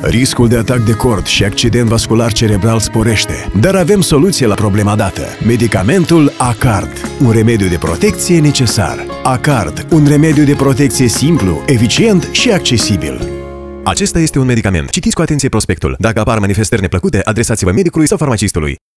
Riscul de atac de cord și accident vascular cerebral sporește, dar avem soluție la problema dată. Medicamentul Acard, un remediu de protecție necesar. Acard, un remediu de protecție simplu, eficient și accesibil. Acesta este un medicament. Citiți cu atenție prospectul. Dacă apar manifestări neplăcute, adresați-vă medicului sau farmacistului.